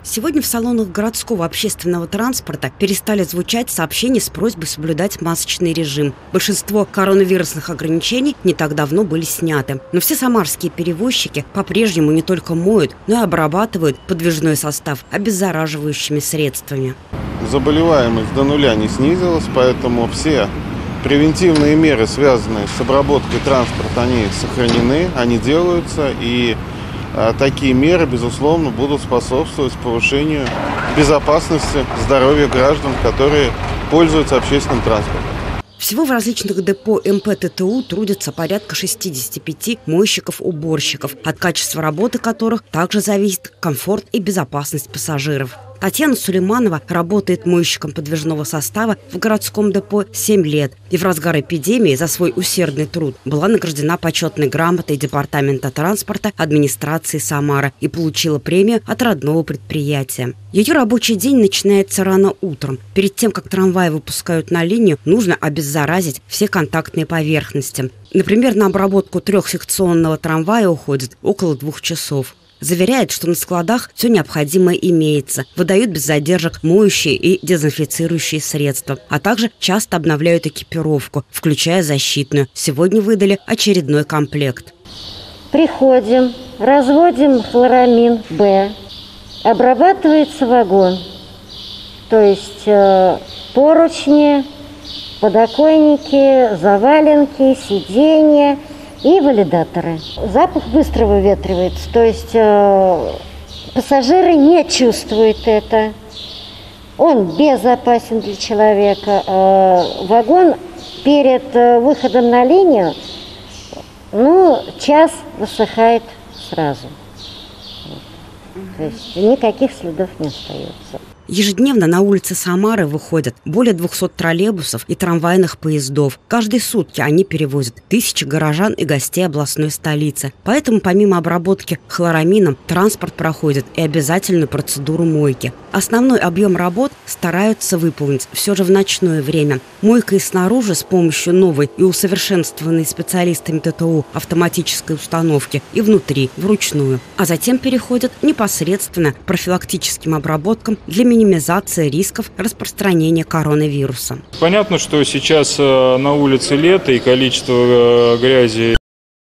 Сегодня в салонах городского общественного транспорта перестали звучать сообщения с просьбой соблюдать масочный режим. Большинство коронавирусных ограничений не так давно были сняты. Но все самарские перевозчики по-прежнему не только моют, но и обрабатывают подвижной состав обеззараживающими средствами. Заболеваемость до нуля не снизилась, поэтому все превентивные меры, связанные с обработкой транспорта, они сохранены, они делаются, и такие меры, безусловно, будут способствовать повышению безопасности, здоровья граждан, которые пользуются общественным транспортом. Всего в различных депо МП-ТТУ трудятся порядка 65 мойщиков-уборщиков, от качества работы которых также зависит комфорт и безопасность пассажиров. Татьяна Сулейманова работает мойщиком подвижного состава в городском депо 7 лет и в разгар эпидемии за свой усердный труд была награждена почетной грамотой Департамента транспорта администрации Самары и получила премию от родного предприятия. Ее рабочий день начинается рано утром. Перед тем, как трамваи выпускают на линию, нужно обеззаразить все контактные поверхности. Например, на обработку трехсекционного трамвая уходит около 2 часов. Заверяет, что на складах все необходимое имеется. Выдают без задержек моющие и дезинфицирующие средства. А также часто обновляют экипировку, включая защитную. Сегодня выдали очередной комплект. Приходим, разводим хлорамин Б. Обрабатывается вагон. То есть поручни, подоконники, заваленки, сиденья и валидаторы. Запах быстро выветривается, то есть пассажиры не чувствуют это. Он безопасен для человека. Вагон перед выходом на линию, час высыхает сразу. То есть никаких следов не остается. Ежедневно на улицы Самары выходят более 200 троллейбусов и трамвайных поездов. Каждые сутки они перевозят тысячи горожан и гостей областной столицы. Поэтому помимо обработки хлорамином, транспорт проходит и обязательную процедуру мойки. Основной объем работ стараются выполнить все же в ночное время. Мойка и снаружи с помощью новой и усовершенствованной специалистами ТТУ автоматической установки, и внутри, вручную. А затем переходят непосредственно к профилактическим обработкам для минимизации рисков распространения коронавируса. Понятно, что сейчас на улице лето и количество грязи